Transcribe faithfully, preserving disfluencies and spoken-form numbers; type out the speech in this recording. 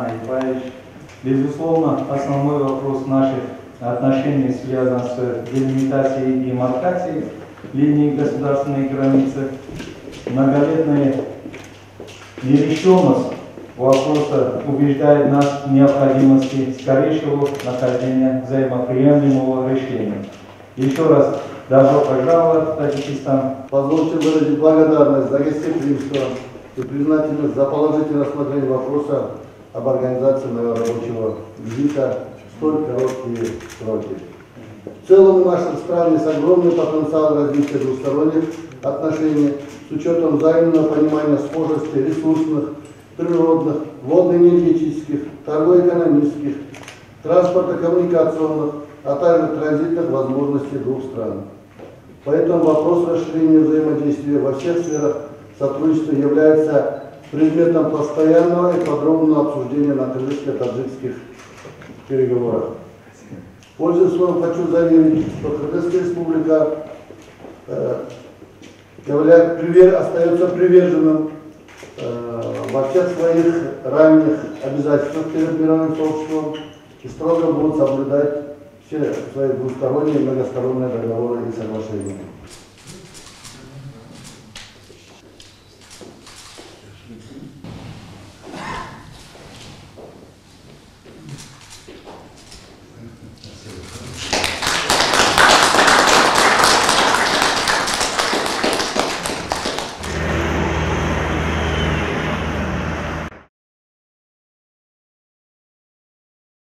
Айпаевич. Безусловно, основной вопрос наших отношений связан с делимитацией и маркацией линии государственной границы. Многолетняя нерешенность вопроса убеждает нас в необходимости скорейшего нахождения взаимоприемлемого решения. Еще раз добро пожаловать в Таджикистан. Позвольте выразить благодарность за гостеприимство и признательность за положительное рассмотрение вопроса об организации моего рабочего визита в столь короткие сроки. В целом, наша страна с огромным потенциалом развития двусторонних отношений с учетом взаимного понимания схожести ресурсных, природных, водно-энергетических, торгово-экономических, транспортно-коммуникационных, а также транзитных возможностей двух стран. Поэтому вопрос расширения взаимодействия во всех сферах сотрудничества является предметом постоянного и подробного обсуждения на кыргызско-таджикских переговорах. Пользуясь словом, хочу заверить, что Кыргызская республика э, является, привер, остается приверженным э, во всех своих ранних обязательствах перед мировым сообществом и строго будут соблюдать все свои двусторонние и многосторонние договоры и соглашения.